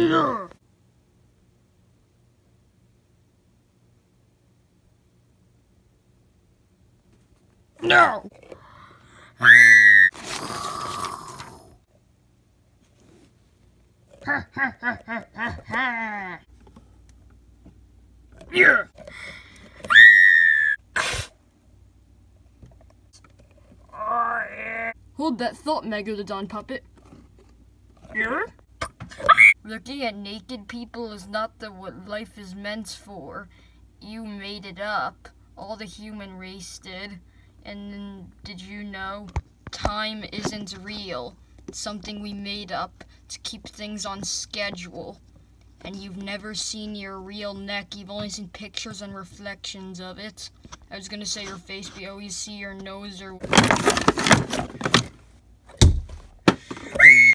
No. No. Ha ha ha ha ha ha. Yeah. Hold that thought, Megalodon puppet. Yeah. Looking at naked people is not what life is meant for. You made it up. All the human race did. And then, did you know? Time isn't real. It's something we made up to keep things on schedule. And you've never seen your real neck. You've only seen pictures and reflections of it. I was gonna say your face, but you always see your nose or...